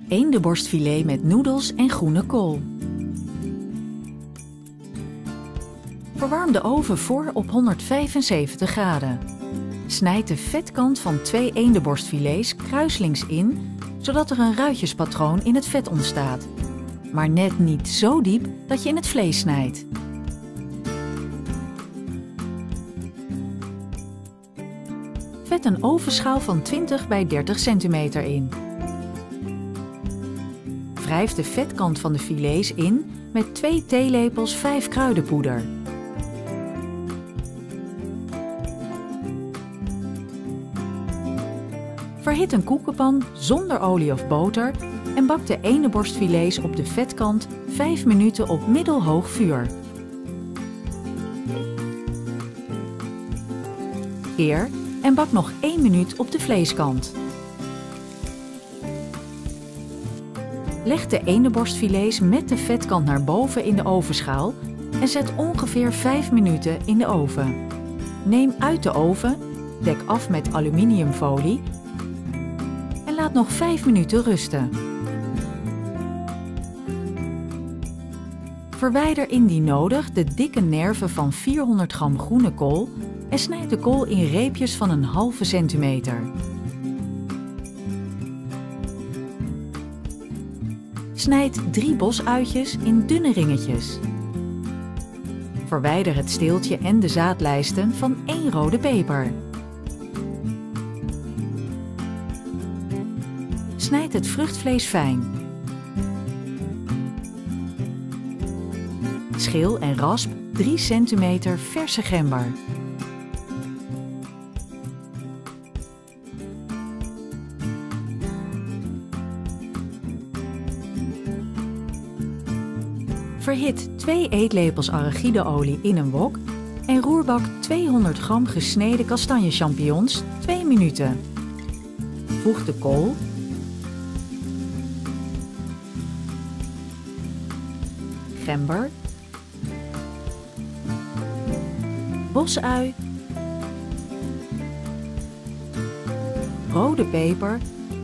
Eendenborstfilet met noedels en groene kool. Verwarm de oven voor op 175 graden. Snijd de vetkant van 2 eendenborstfilets kruiselings in, zodat er een ruitjespatroon in het vet ontstaat. Maar net niet zo diep dat je in het vlees snijdt. Vet een ovenschaal van 20 bij 30 centimeter in. Wrijf de vetkant van de filets in met 2 theelepels 5 kruidenpoeder. Verhit een koekenpan zonder olie of boter en bak de eendenborstfilets op de vetkant 5 minuten op middelhoog vuur. Keer en bak nog 1 minuut op de vleeskant. Leg de eendenborstfilets met de vetkant naar boven in de ovenschaal en zet ongeveer 5 minuten in de oven. Neem uit de oven, dek af met aluminiumfolie en laat nog 5 minuten rusten. Verwijder indien nodig de dikke nerven van 400 gram groene kool en snijd de kool in reepjes van een halve centimeter. Snijd 3 bosuitjes in dunne ringetjes. Verwijder het steeltje en de zaadlijsten van 1 rode peper. Snijd het vruchtvlees fijn. Schil en rasp 3 centimeter verse gember. Verhit 2 eetlepels arachideolie in een wok en roerbak 200 gram gesneden kastanjechampignons 2 minuten. Voeg de kool, gember, bosui, rode peper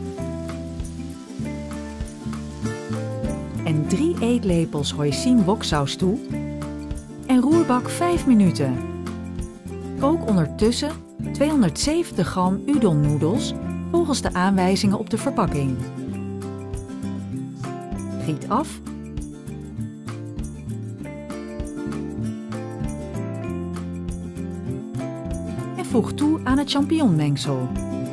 en 3 eetlepels hoisin woksaus toe en roerbak 5 minuten. Kook ondertussen 270 gram udon noedels volgens de aanwijzingen op de verpakking. Giet af. En voeg toe aan het champignonmengsel.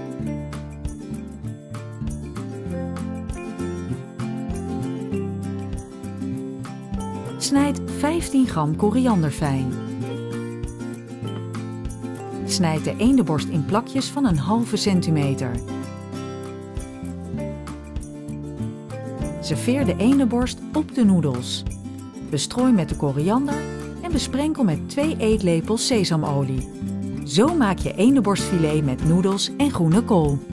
Snijd 15 gram koriander fijn. Snijd de eendenborst in plakjes van een halve centimeter. Serveer de eendenborst op de noedels. Bestrooi met de koriander en besprenkel met 2 eetlepels sesamolie. Zo maak je eendenborstfilet met noedels en groene kool.